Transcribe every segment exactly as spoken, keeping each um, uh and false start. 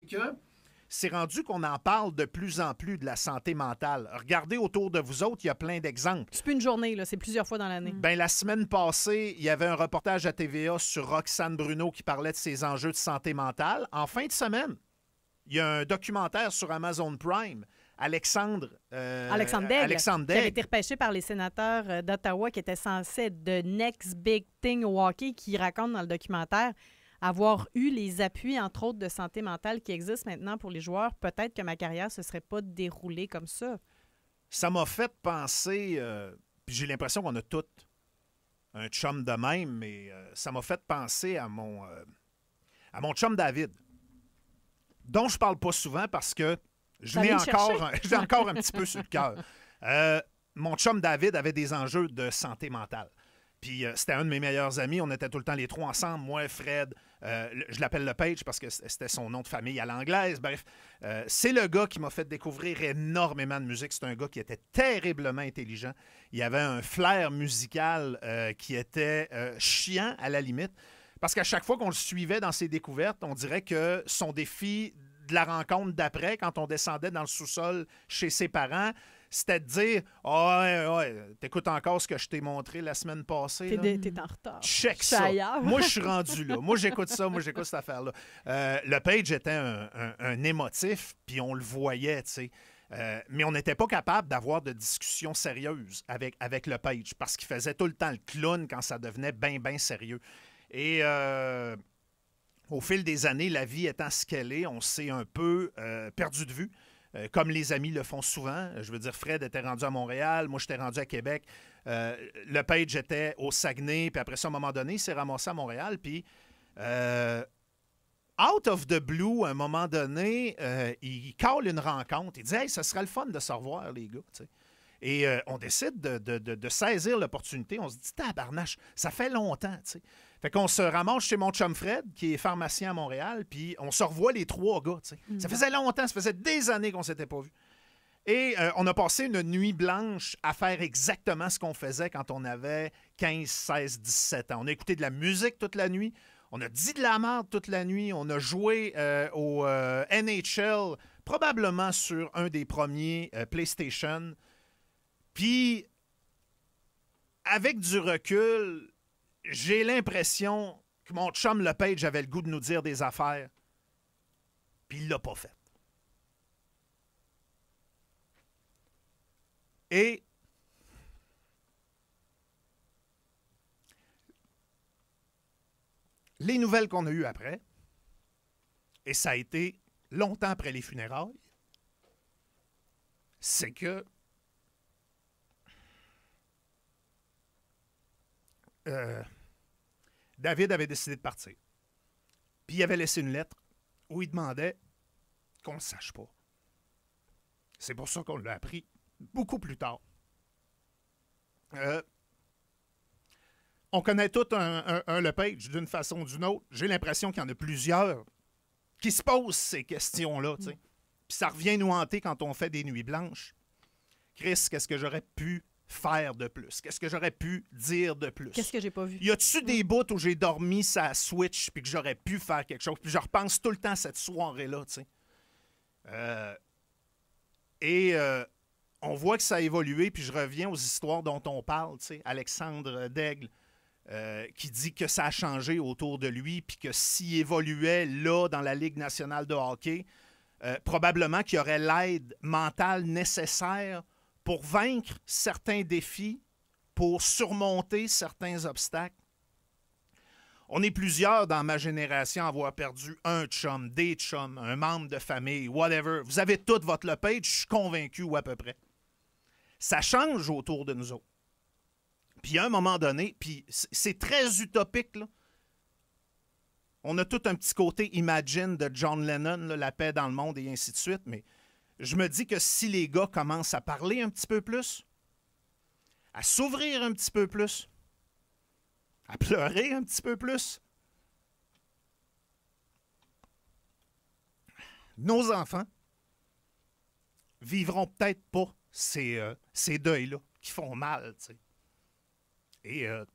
que c'est rendu qu'on en parle de plus en plus de la santé mentale. Regardez autour de vous autres, il y a plein d'exemples. C'est plus une journée, là, c'est plusieurs fois dans l'année. Mm. Ben, la semaine passée, il y avait un reportage à T V A sur Roxane Bruno qui parlait de ses enjeux de santé mentale. En fin de semaine, il y a un documentaire sur Amazon Prime. Alexandre, euh, Alexandre Daigle, Alexandre Daigle, qui avait Daigle. été repêché par les sénateurs euh, d'Ottawa, qui était censé être the next big thing au hockey, qui raconte dans le documentaire avoir eu les appuis, entre autres, de santé mentale qui existent maintenant pour les joueurs. Peut-être que ma carrière ne se serait pas déroulée comme ça. Ça m'a fait penser, euh, puis j'ai l'impression qu'on a tous un chum de même, mais euh, ça m'a fait penser à mon, euh, à mon chum David, dont je parle pas souvent parce que je l'ai encore, un, je l'ai encore un petit peu sur le cœur. Euh, mon chum David avait des enjeux de santé mentale. Puis euh, c'était un de mes meilleurs amis. On était tout le temps les trois ensemble. Moi, Fred, euh, je l'appelle le Page parce que c'était son nom de famille à l'anglaise. Bref, euh, c'est le gars qui m'a fait découvrir énormément de musique. C'est un gars qui était terriblement intelligent. Il avait un flair musical euh, qui était euh, chiant à la limite. Parce qu'à chaque fois qu'on le suivait dans ses découvertes, on dirait que son défi de la rencontre d'après, quand on descendait dans le sous-sol chez ses parents, c'était de dire oh, « ouais, ouais, t'écoutes encore ce que je t'ai montré la semaine passée. » T'es, t'es en retard. Check ça. Ailleurs. Moi, je suis rendu là. Moi, j'écoute ça. Moi, j'écoute cette affaire-là. Euh, le Page était un, un, un émotif, puis on le voyait, tu sais. Euh, mais on n'était pas capable d'avoir de discussions sérieuses avec, avec le Page parce qu'il faisait tout le temps le clown quand ça devenait bien, bien sérieux. Et... Euh, Au fil des années, la vie étant ce qu'elle est, on s'est un peu euh, perdu de vue, euh, comme les amis le font souvent. Je veux dire, Fred était rendu à Montréal, moi j'étais rendu à Québec. Euh, le Page était au Saguenay, puis après ça, à un moment donné, il s'est ramassé à Montréal, puis euh, out of the blue, à un moment donné, euh, il cale une rencontre. Il dit « Hey, ça serait le fun de se revoir, les gars. » t'sais. Et euh, on décide de, de, de, de saisir l'opportunité. On se dit « Tabarnache, ça fait longtemps. » t'sais. Fait qu'on se ramasse chez mon chum Fred, qui est pharmacien à Montréal, puis on se revoit les trois gars. Mm. Ça faisait longtemps, ça faisait des années qu'on ne s'était pas vus. Et euh, on a passé une nuit blanche à faire exactement ce qu'on faisait quand on avait quinze, seize, dix-sept ans. On a écouté de la musique toute la nuit, on a dit de la merde toute la nuit, on a joué euh, au euh, N H L, probablement sur un des premiers euh, PlayStation. Puis, avec du recul, j'ai l'impression que mon chum Le Page avait le goût de nous dire des affaires, puis il l'a pas fait. Et les nouvelles qu'on a eues après, et ça a été longtemps après les funérailles, c'est que euh, David avait décidé de partir. Puis il avait laissé une lettre où il demandait qu'on ne le sache pas. C'est pour ça qu'on l'a appris beaucoup plus tard. Euh, on connaît tout un, un, un Le Page d'une façon ou d'une autre. J'ai l'impression qu'il y en a plusieurs qui se posent ces questions-là. Mm. Puis ça revient nous hanter quand on fait des nuits blanches. Chris, qu'est-ce que j'aurais pu faire de plus? Qu'est-ce que j'aurais pu dire de plus? Qu'est-ce que j'ai pas vu? Y a-tu des bouts où j'ai dormi sa Switch puis que j'aurais pu faire quelque chose? Puis je repense tout le temps à cette soirée-là, tu sais. Euh, et euh, on voit que ça a évolué, puis je reviens aux histoires dont on parle, tu sais. Alexandre Daigle, euh, qui dit que ça a changé autour de lui, puis que s'il évoluait là, dans la Ligue nationale de hockey, euh, probablement qu'il y aurait l'aide mentale nécessaire pour vaincre certains défis, pour surmonter certains obstacles. On est plusieurs dans ma génération à avoir perdu un chum, des chums, un membre de famille, whatever. Vous avez tout votre Le Page, je suis convaincu, ou à peu près. Ça change autour de nous autres. Puis à un moment donné, puis c'est très utopique, là. On a tout un petit côté Imagine de John Lennon, là, la paix dans le monde et ainsi de suite, mais je me dis que si les gars commencent à parler un petit peu plus, à s'ouvrir un petit peu plus, à pleurer un petit peu plus, nos enfants vivront peut-être pas ces, euh, ces deuils-là qui font mal, tu sais. Et euh,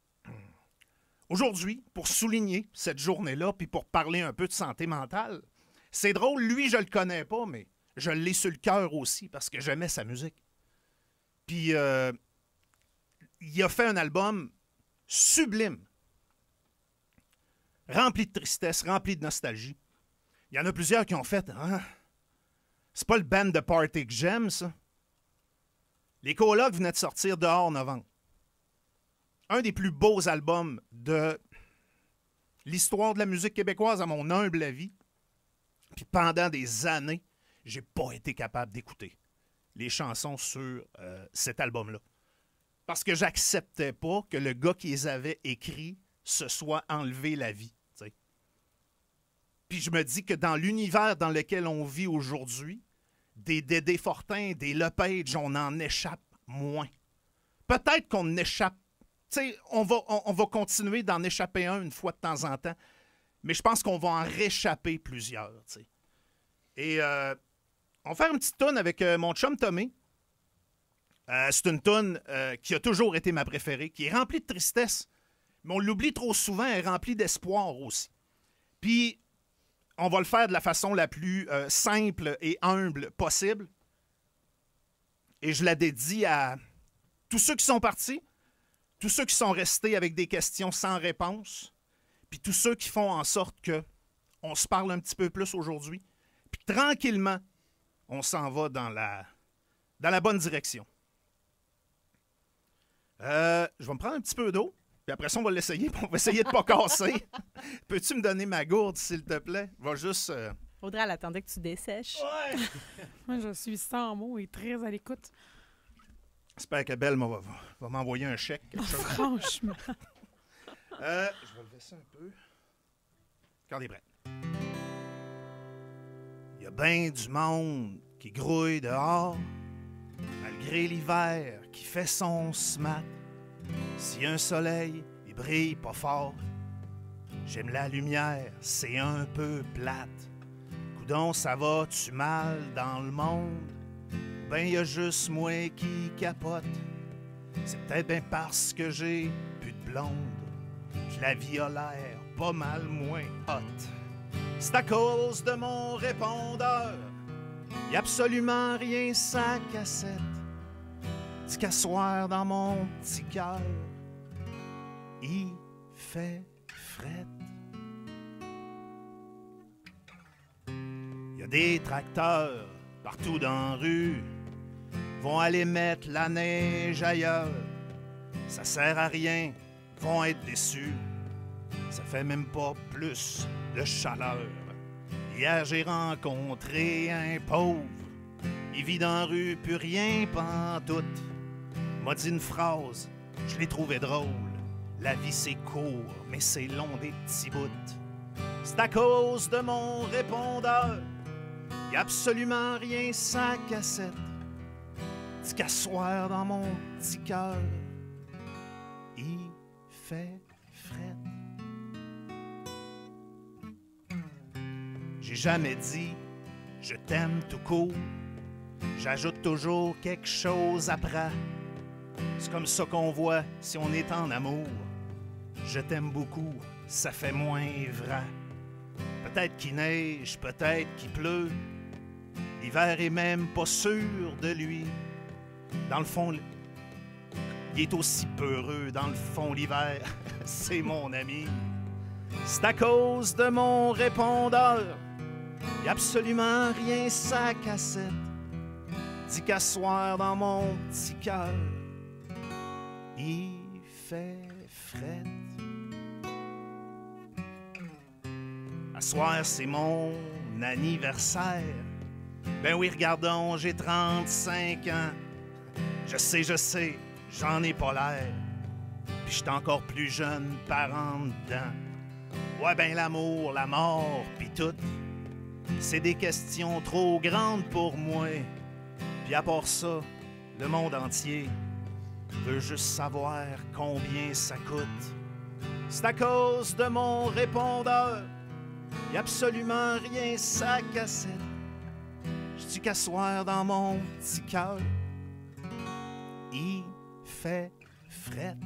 aujourd'hui, pour souligner cette journée-là, puis pour parler un peu de santé mentale, C'est drôle, lui, je le connais pas, mais je l'ai sur le cœur aussi parce que j'aimais sa musique. Puis, euh, il a fait un album sublime, rempli de tristesse, rempli de nostalgie. Il y en a plusieurs qui ont fait hein, « C'est pas le band de party que j'aime, ça. » Les Colocs venaient de sortir Dehors Novembre. Un des plus beaux albums de l'histoire de la musique québécoise, à mon humble avis. Puis pendant des années, j'ai pas été capable d'écouter les chansons sur euh, cet album-là. Parce que j'acceptais pas que le gars qui les avait écrits se soit enlevé la vie. T'sais. Puis je me dis que dans l'univers dans lequel on vit aujourd'hui, des Dédé Fortin, des Lepage, on en échappe moins. Peut-être qu'on échappe. T'sais, on va, on, on va continuer d'en échapper un une fois de temps en temps, mais je pense qu'on va en réchapper plusieurs. T'sais. Et euh, on va faire une petite toune avec euh, mon chum Tommy. Euh, c'est une toune euh, qui a toujours été ma préférée, qui est remplie de tristesse, mais on l'oublie trop souvent, elle est remplie d'espoir aussi. Puis, on va le faire de la façon la plus euh, simple et humble possible. Et je la dédie à tous ceux qui sont partis, tous ceux qui sont restés avec des questions sans réponse, puis tous ceux qui font en sorte que on se parle un petit peu plus aujourd'hui, puis tranquillement, on s'en va dans la, dans la bonne direction. Euh, je vais me prendre un petit peu d'eau, puis après ça, on va l'essayer, puis on va essayer de ne pas casser. Peux-tu me donner ma gourde, s'il te plaît? Va juste... Euh... Audrey, elle attendait que tu dessèches. Ouais! Moi, je suis sans mots et très à l'écoute. J'espère que Belle va, va, va m'envoyer un chèque. Franchement. euh, je vais le baisser un peu. Quand il est prêt. Il y a bien du monde qui grouille dehors, malgré l'hiver qui fait son smack. Si un soleil, il brille pas fort, j'aime la lumière, c'est un peu plate. Coudon, ça va-tu mal dans le monde? Ben, y a juste moi qui capote. C'est peut-être bien parce que j'ai plus de blonde que la vie a l'air pas mal moins hot. C'est à cause de mon répondeur, y a absolument rien sa cassette. Dit qu'à soir dans mon petit cœur, il fait fret. Y a des tracteurs partout dans la rue, vont aller mettre la neige ailleurs. Ça sert à rien, vont être déçus. Ça fait même pas plus de chaleur. Hier, j'ai rencontré un pauvre. Il vit dans la rue, plus rien pantoute. M'a dit une phrase, je l'ai trouvé drôle. La vie, c'est court, mais c'est long des petits bouts. C'est à cause de mon répondeur. Y a absolument rien sa cassette. Dit qu'à soir dans mon petit cœur, il fait fret. J'ai jamais dit je t'aime tout court. J'ajoute toujours quelque chose après. C'est comme ça qu'on voit si on est en amour. Je t'aime beaucoup, ça fait moins vrai. Peut-être qu'il neige, peut-être qu'il pleut. L'hiver est même pas sûr de lui. Dans le fond, il est aussi peureux. Dans le fond, l'hiver, c'est mon ami. C'est à cause de mon répondeur. Y a absolument rien sa cassette. Dit qu'à soir dans mon petit cœur, il fait fret. À soir, c'est mon anniversaire. Ben oui, regardons, j'ai trente-cinq ans. Je sais, je sais, j'en ai pas l'air. Puis j'suis encore plus jeune par en dedans. Ouais, ben l'amour, la mort, pis tout, c'est des questions trop grandes pour moi. Puis à part ça, le monde entier veut juste savoir combien ça coûte. C'est à cause de mon répondeur. Y a absolument rien sa cassette. J'dis qu'à soir dans mon petit cœur, il fait fret.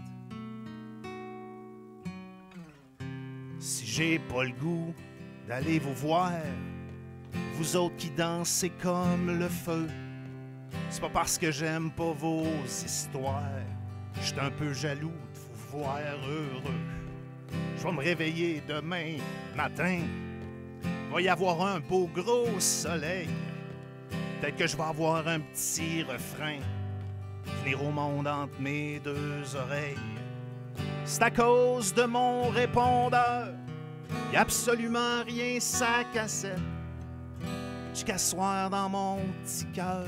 Si j'ai pas le goût d'aller vous voir, vous autres qui dansez comme le feu. C'est pas parce que j'aime pas vos histoires. J'suis un peu jaloux de vous voir heureux. Je vais me réveiller demain matin. Va y avoir un beau gros soleil. Peut-être que je vais avoir un petit refrain. Venir au monde entre mes deux oreilles. C'est à cause de mon répondeur. Y a absolument rien sa cassette. Jusqu'à soir dans mon petit cœur.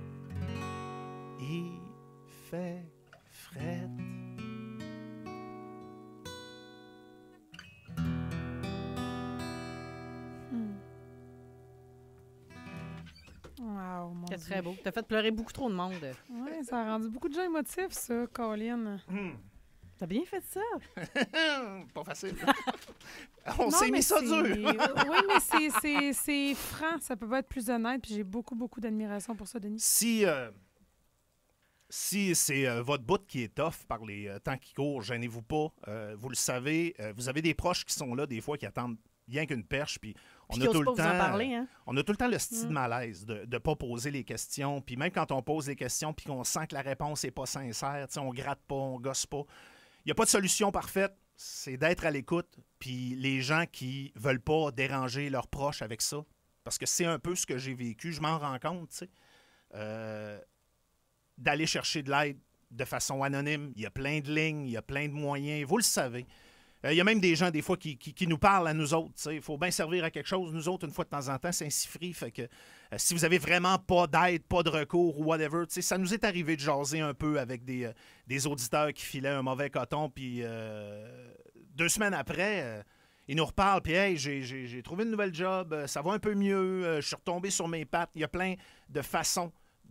Il fait fret. Wow, mon C'est Dieu. très beau. T'as fait pleurer beaucoup trop de monde. Oui, ça a rendu beaucoup de gens émotifs, ça, Colin. Hmm. T'as bien fait ça. Pas facile. On Non, s'est mais mis ça c'est- dur. Oui, mais c'est- c'est c'est franc. Ça peut pas être plus honnête. Puis j'ai beaucoup, beaucoup d'admiration pour ça, Denis. Si, euh, si c'est euh, votre bout qui est tough par les euh, temps qui courent, gênez-vous pas. Euh, vous le savez, euh, vous avez des proches qui sont là des fois qui attendent rien qu'une perche. Puis on Puis a qui tout osent le pas vous en temps. parler, hein? On a tout le temps le style Mm. malaise de ne pas poser les questions. Puis même quand on pose les questions puis qu'on sent que la réponse n'est pas sincère, tu sais, on gratte pas, on gosse pas. Il n'y a pas de solution parfaite. C'est d'être à l'écoute. Puis les gens qui veulent pas déranger leurs proches avec ça, parce que c'est un peu ce que j'ai vécu, je m'en rends compte, tu sais, euh, d'aller chercher de l'aide de façon anonyme. Il y a plein de lignes, il y a plein de moyens. Vous le savez. Euh, il y a même des gens, des fois, qui, qui- qui nous parlent à nous autres. tu sais. Il faut bien servir à quelque chose. Nous autres, une fois de temps en temps, c'est un siffri. Fait que euh, si vous avez vraiment pas d'aide, pas de recours ou whatever, tu sais, ça nous est arrivé de jaser un peu avec des, euh, des auditeurs qui filaient un mauvais coton. Puis euh, deux semaines après, euh, ils nous reparlent. Puis, hey, j'ai, j'ai- j'ai trouvé une nouvelle job. euh, Ça va un peu mieux. euh, Je suis retombé sur mes pattes. Il y a plein de façons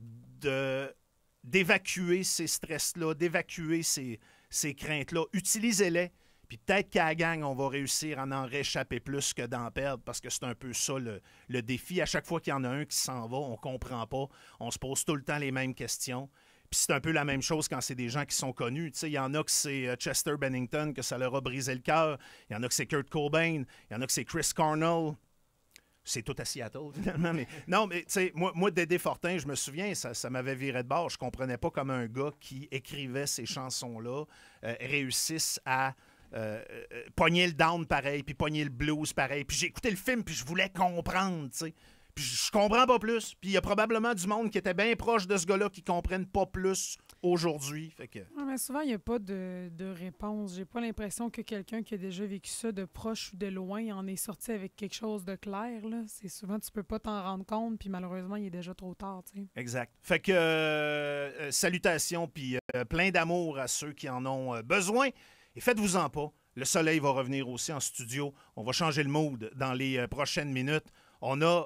de, d'évacuer ces stress-là, d'évacuer ces, ces craintes-là. Utilisez-les. Puis peut-être qu'à la gang, on va réussir à en réchapper plus que d'en perdre parce que c'est un peu ça le, le défi. À chaque fois qu'il y en a un qui s'en va, on comprend pas. On se pose tout le temps les mêmes questions. Puis c'est un peu la même chose quand c'est des gens qui sont connus. Tu sais, il y en a que c'est euh, Chester Bennington, que ça leur a brisé le cœur. Il y en a que c'est Kurt Cobain. Il y en a que c'est Chris Cornell. C'est tout à Seattle, finalement. Mais, non, mais tu sais, moi, moi, Dédé Fortin, je me souviens, ça, ça m'avait viré de bord. Je comprenais pas comment un gars qui écrivait ces chansons-là euh, réussisse à Euh, euh, pogner le down pareil, puis pogner le blues pareil. Puis j'ai écouté le film, puis je voulais comprendre, tu sais. Puis je comprends pas plus. Puis il y a probablement du monde qui était bien proche de ce gars-là qui comprennent pas plus aujourd'hui. Fait que... Ouais, mais souvent, il n'y a pas de, de réponse. J'ai pas l'impression que quelqu'un qui a déjà vécu ça de proche ou de loin en est sorti avec quelque chose de clair. Là. C'est souvent, tu peux pas t'en rendre compte, puis malheureusement, il est déjà trop tard. Tu sais. Exact. Fait que euh, euh, salutations, puis euh, plein d'amour à ceux qui en ont euh, besoin. Et faites-vous-en pas. Le soleil va revenir aussi en studio. On va changer le mood dans les euh, prochaines minutes. On a